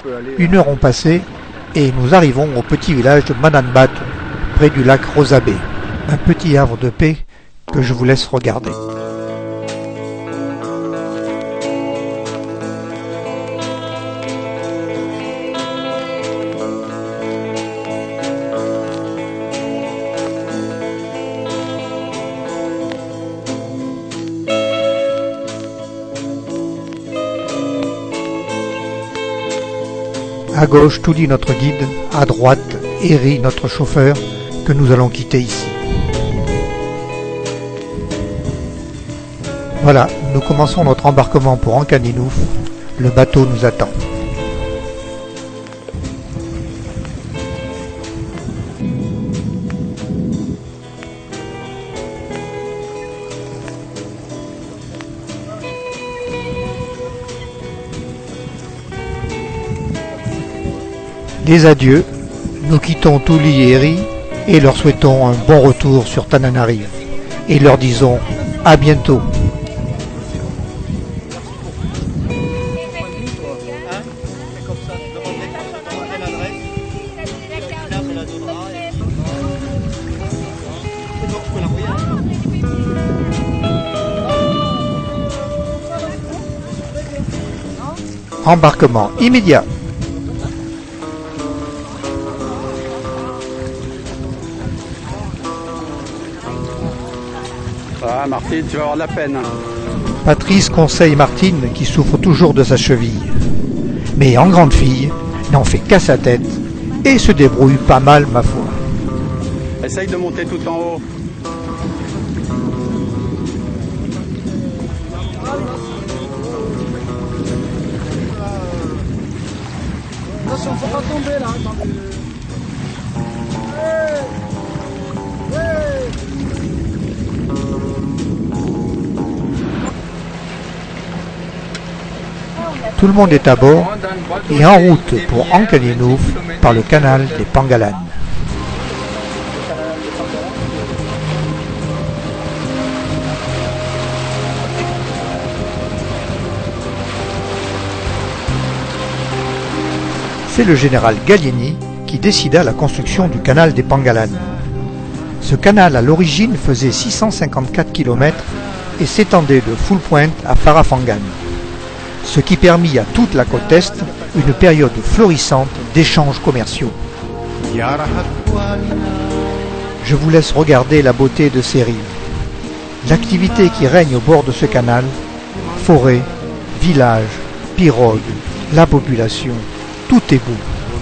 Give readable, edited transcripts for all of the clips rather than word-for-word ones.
1 heure ont passé et nous arrivons au petit village de Mananbatu, près du lac Rosabé, un petit havre de paix que je vous laisse regarder. À gauche, tout dit notre guide, à droite, Eri, notre chauffeur, que nous allons quitter ici. Voilà, nous commençons notre embarquement pour Ankaninouf. Le bateau nous attend. Des adieux, nous quittons Tuli et Eri et leur souhaitons un bon retour sur Tananarive et leur disons à bientôt. Embarquement immédiat. Ah Martine, tu vas avoir de la peine. Patrice conseille Martine qui souffre toujours de sa cheville. Mais en grande fille, n'en fait qu'à sa tête et se débrouille pas mal ma foi. Essaye de monter tout en haut. Attention, faut pas tomber là. Tout le monde est à bord et en route pour Ankaninouf par le canal des Pangalanes. C'est le général Gallieni qui décida la construction du canal des Pangalanes. Ce canal à l'origine faisait 654 km et s'étendait de Full Point à Farafangan, ce qui permit à toute la côte Est une période florissante d'échanges commerciaux. Je vous laisse regarder la beauté de ces rives. L'activité qui règne au bord de ce canal, forêt, village, pirogue, la population, tout est beau.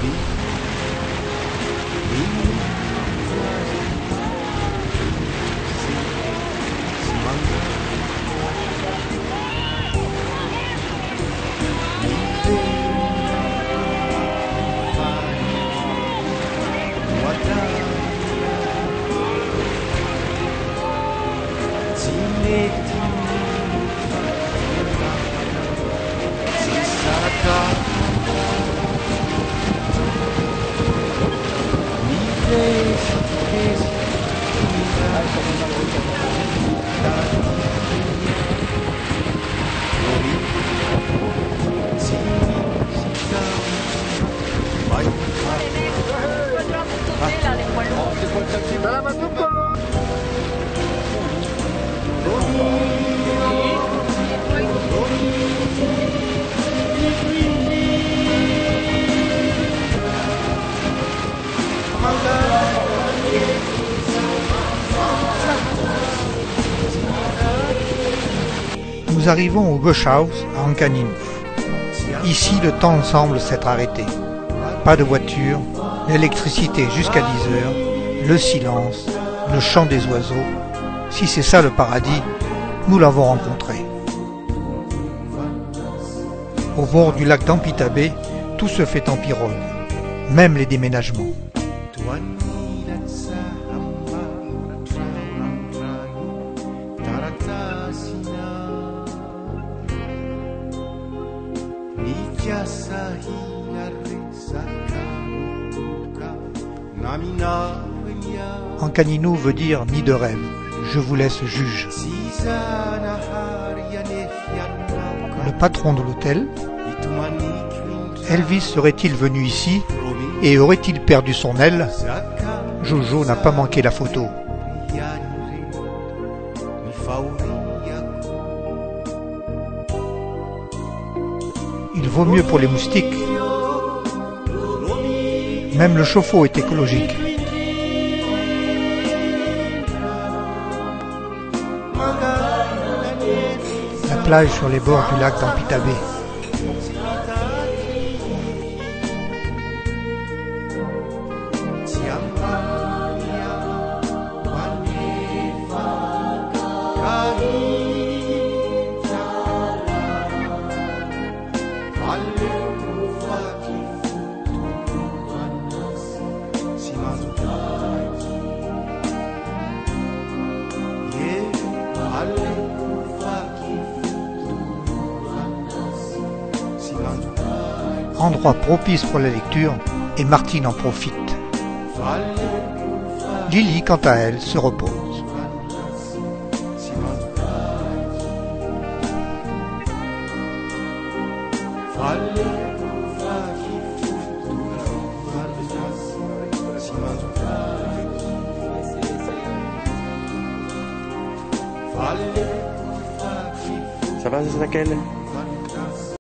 Nous arrivons au Bush House à Ankaninouf. Ici, le temps semble s'être arrêté. Pas de voiture, l'électricité jusqu'à 10 heures, le silence, le chant des oiseaux. Si c'est ça le paradis, nous l'avons rencontré. Au bord du lac d'Ampitabe, tout se fait en pirogue, même les déménagements. Ankaninouf veut dire nid de rêve. Je vous laisse juge. Le patron de l'hôtel, Elvis serait-il venu ici et aurait-il perdu son aile? Jojo n'a pas manqué la photo. Il vaut mieux pour les moustiques. Même le chauffe-eau est écologique. La plage sur les bords du lac d'Ampitabe. Endroit propice pour la lecture, et Martine en profite. Lily, quant à elle, se repose. Ça va, c'est laquelle?